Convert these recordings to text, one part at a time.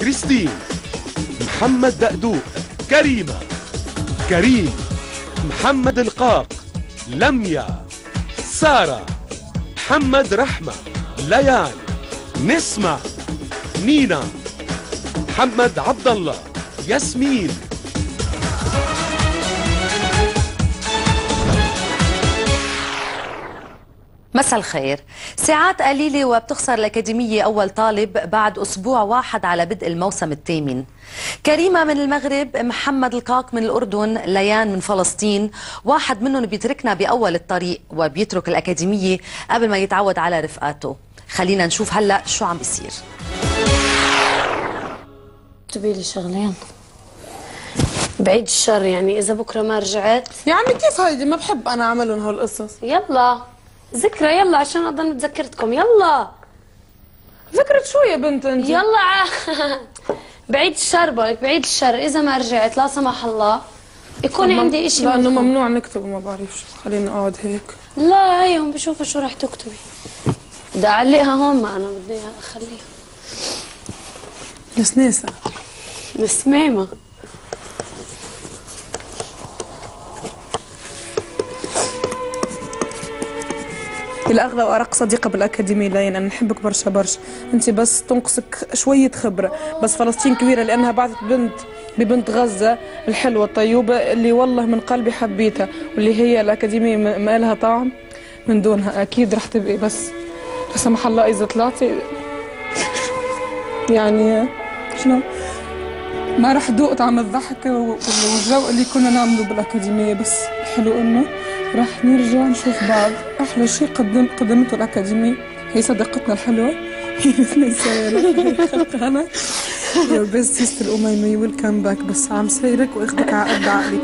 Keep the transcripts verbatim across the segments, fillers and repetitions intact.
كريستين، محمد دقدوق، كريمة، كريم، محمد القاق، لميا، سارة، محمد رحمة، ليان، نسمة، نينا، محمد عبد الله، ياسمين. مساء الخير. ساعات قليلة وبتخسر الأكاديمية أول طالب بعد أسبوع واحد على بدء الموسم الثامن. كريمة من المغرب، محمد القاق من الأردن، ليان من فلسطين. واحد منهم بيتركنا بأول الطريق وبيترك الأكاديمية قبل ما يتعود على رفقاته. خلينا نشوف هلأ شو عم بيصير. اكتبي لي شغلين بعيد الشر، يعني إذا بكرة ما رجعت. يا عمي كيف هيدي؟ ما بحب أنا أعملهم هالقصص. يلا ذكرى، يلا عشان أضل متذكرتكم. يلا ذكرت شو يا بنت انت؟ يلا ع... بعيد الشر بقولك، بعيد الشر. إذا ما رجعت لا سمح الله يكون عندي إشي. لأنه ممنوع نكتب وما بعرف شو. خليني أقعد هيك. لا هيهم بشوفوا شو رح تكتبي. بدي أعلقها هون، ما أنا بدي أخليها. السنيسة السميمة. الأغلى وأرق صديقة بالأكاديمية لين أنا نحبك برشا برشا. أنت بس تنقصك شوية خبرة، بس فلسطين كبيرة لأنها بعثت بنت ببنت غزة الحلوة الطيوبة اللي والله من قلبي حبيتها، واللي هي الأكاديمية ما لها طعم من دونها. أكيد رح تبقي، بس لا سمح الله إذا طلعتي يعني شنو ما رح ذوق طعم الضحكة والجو اللي كنا نعمله بالأكاديمية. بس حلو إنه رح نرجع نشوف بعض. أحلى شيء قدم قدمته الأكاديمية هي صديقتنا الحلوة، هي الاثنين. أنا يور بيست سيستر أميمة، يو ويل كام باك. بس عم سيرك وأخذك على قد عقلك.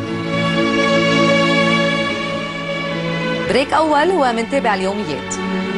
بريك أول ومنتابع اليوميات.